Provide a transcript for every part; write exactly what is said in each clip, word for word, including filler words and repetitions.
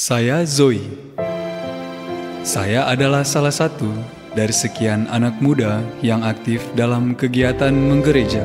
Saya Zoe. Saya adalah salah satu dari sekian anak muda yang aktif dalam kegiatan menggereja.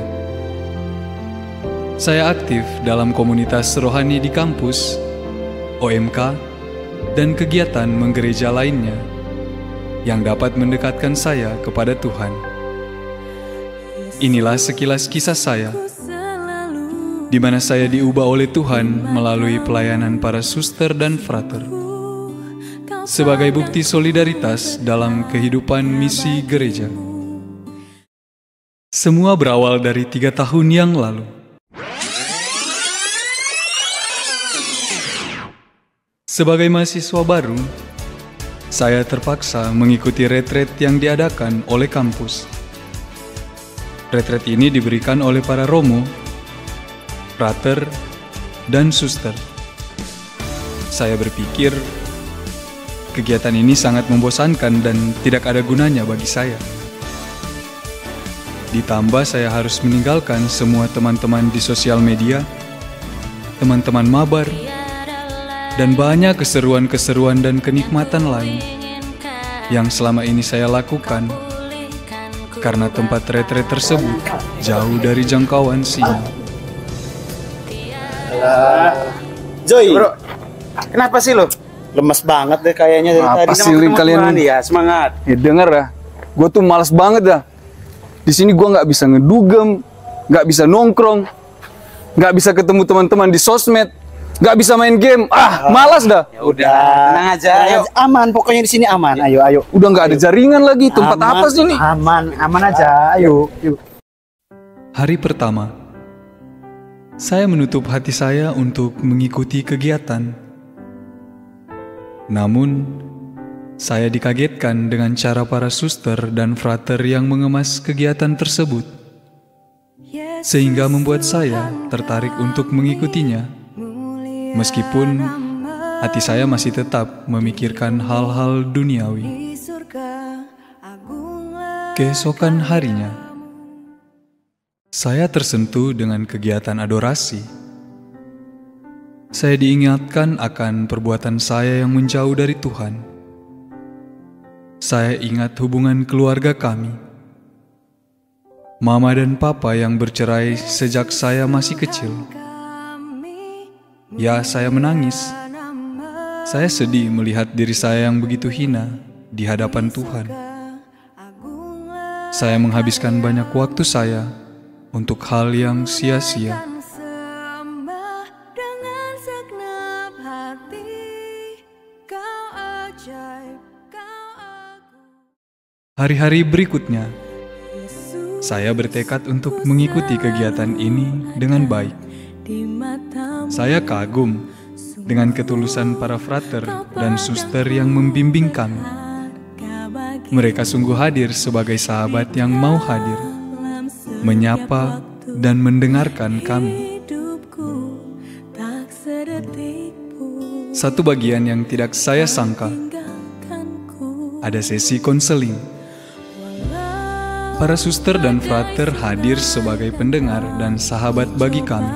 Saya aktif dalam komunitas rohani di kampus, O M K, dan kegiatan menggereja lainnya yang dapat mendekatkan saya kepada Tuhan. Inilah sekilas kisah saya, di mana saya diubah oleh Tuhan melalui pelayanan para suster dan frater, sebagai bukti solidaritas dalam kehidupan misi gereja. Semua berawal dari tiga tahun yang lalu. Sebagai mahasiswa baru, saya terpaksa mengikuti retret yang diadakan oleh kampus. Retret ini diberikan oleh para romo, frater, dan suster. Saya berpikir kegiatan ini sangat membosankan dan tidak ada gunanya bagi saya. Ditambah saya harus meninggalkan semua teman-teman di sosial media, teman-teman mabar, dan banyak keseruan-keseruan dan kenikmatan lain yang selama ini saya lakukan karena tempat retret tersebut jauh dari jangkauan sini. Uh, Joy, bro, kenapa sih lo? Lemes banget deh kayaknya dari apa tadi. Sih kalian ya, semangat. Ya denger dah, gue tuh males banget dah. Di sini gue nggak bisa ngedugem, nggak bisa nongkrong, nggak bisa ketemu teman-teman di sosmed, nggak bisa main game. Ah, malas dah. Ya udah, tenang aja. Ayo. Aman, pokoknya di sini aman. Ayo, ayo. Udah nggak ada jaringan lagi. Tempat aman, apa sih ini? Aman, aman aja. Ayo, yuk. Hari pertama, saya menutup hati saya untuk mengikuti kegiatan. Namun, saya dikagetkan dengan cara para suster dan frater yang mengemas kegiatan tersebut, sehingga membuat saya tertarik untuk mengikutinya, meskipun hati saya masih tetap memikirkan hal-hal duniawi. Keesokan harinya, saya tersentuh dengan kegiatan adorasi. Saya diingatkan akan perbuatan saya yang menjauh dari Tuhan. Saya ingat hubungan keluarga kami. Mama dan papa yang bercerai sejak saya masih kecil. Ya, saya menangis. Saya sedih melihat diri saya yang begitu hina di hadapan Tuhan. Saya menghabiskan banyak waktu saya untuk hal yang sia-sia. Hari-hari berikutnya, saya bertekad untuk mengikuti kegiatan ini dengan baik. Saya kagum dengan ketulusan para frater dan suster yang membimbing kami. Mereka sungguh hadir sebagai sahabat yang mau hadir, menyapa dan mendengarkan kami. Satu bagian yang tidak saya sangka, ada sesi konseling. Para suster dan frater hadir sebagai pendengar dan sahabat bagi kami.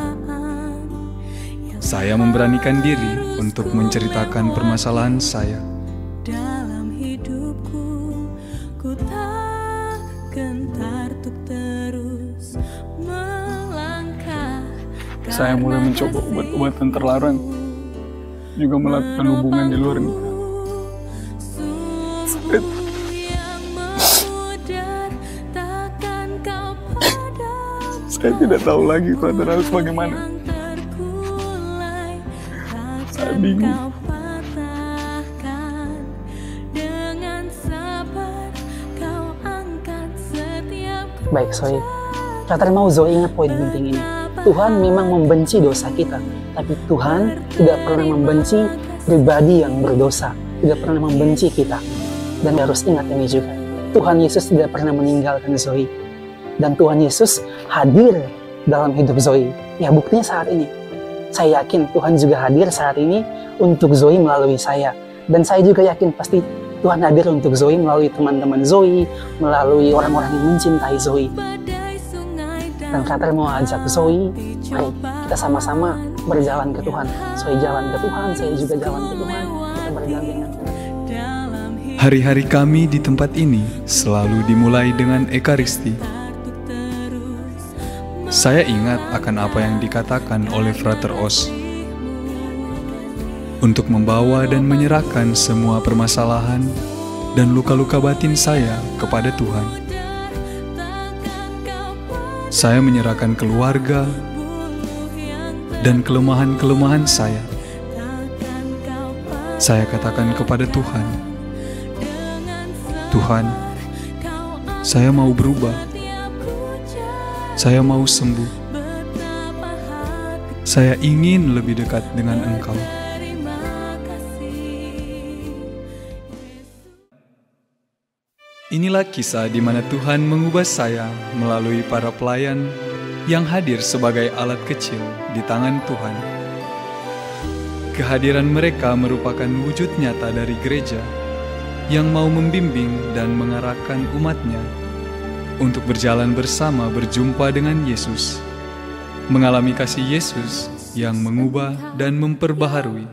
Saya memberanikan diri untuk menceritakan permasalahan saya. Dalam hidupku, ku tak gentar untuk terus melangkah. Saya mulai mencoba obat-obatan terlarang, juga melakukan hubungan di luar nikah. Saya tidak tahu lagi Father harus bagaimana. Saya bingung. Baik, Zoe. Frater mau Zoe ingat poin penting ini. Tuhan memang membenci dosa kita, tapi Tuhan tidak pernah membenci pribadi yang berdosa, tidak pernah membenci kita. Dan harus ingat ini juga, Tuhan Yesus tidak pernah meninggalkan Zoe. Dan Tuhan Yesus hadir dalam hidup Zoe. Ya, buktinya saat ini. Saya yakin Tuhan juga hadir saat ini untuk Zoe melalui saya. Dan saya juga yakin pasti Tuhan hadir untuk Zoe melalui teman-teman Zoe, melalui orang-orang yang mencintai Zoe. Dan Frater mau ajak Zoe, mari kita sama-sama berjalan ke Tuhan. Saya jalan ke Tuhan, saya juga jalan ke Tuhan. Kita berdampingan. Hari-hari kami di tempat ini selalu dimulai dengan Ekaristi. Saya ingat akan apa yang dikatakan oleh Frater Os untuk membawa dan menyerahkan semua permasalahan dan luka-luka batin saya kepada Tuhan. Saya menyerahkan keluarga dan kelemahan-kelemahan saya. Saya katakan kepada Tuhan, Tuhan, saya mau berubah. Saya mau sembuh. Saya ingin lebih dekat dengan Engkau. Inilah kisah di mana Tuhan mengubah saya melalui para pelayan yang hadir sebagai alat kecil di tangan Tuhan. Kehadiran mereka merupakan wujud nyata dari gereja yang mau membimbing dan mengarahkan umatnya untuk berjalan bersama berjumpa dengan Yesus, mengalami kasih Yesus yang mengubah dan memperbaharui.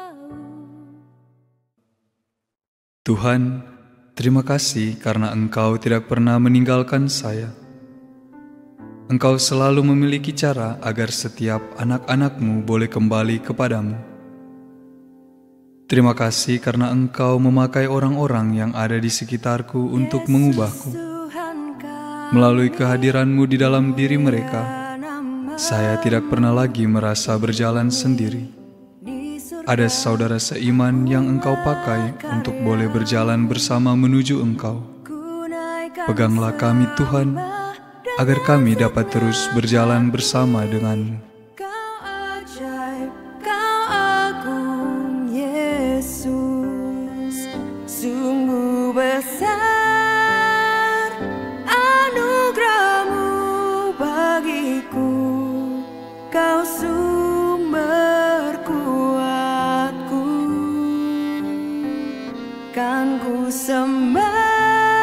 Tuhan, terima kasih karena Engkau tidak pernah meninggalkan saya. Engkau selalu memiliki cara agar setiap anak-anak-Mu boleh kembali kepadamu. Terima kasih karena Engkau memakai orang-orang yang ada di sekitarku untuk mengubahku. Melalui kehadiran-Mu di dalam diri mereka, saya tidak pernah lagi merasa berjalan sendiri. Ada saudara seiman yang Engkau pakai untuk boleh berjalan bersama menuju Engkau. Peganglah kami Tuhan, agar kami dapat terus berjalan bersama dengan-Mu. Sungguh besar anugerah-Mu bagiku, Kau sumber kuatku, kan ku sembah